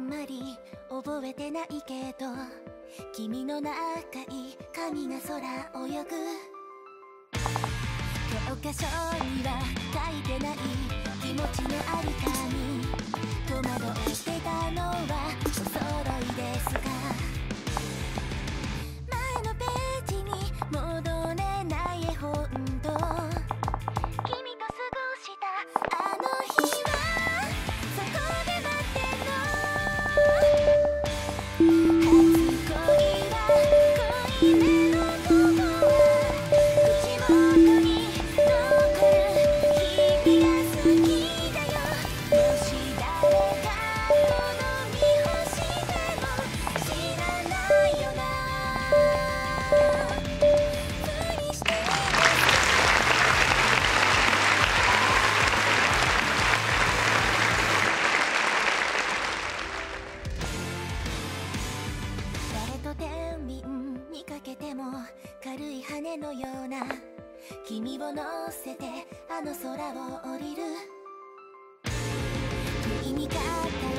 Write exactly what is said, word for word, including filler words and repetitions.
んまり覚えてないけど、君の長い髪が空泳ぐ。教科書には書いてない気持ちのありかに戸惑ってたのはお揃いですが、前のページに戻れない絵本と君と過ごしたあの日はそこで待ってんの。初恋は恋メロの語は口元に残る日々が好きだよ。もし誰か好み欲しても知らないよな。ふりして誰と天秤にかけても軽い羽のような君を乗せてあの空を降りる。不意にかか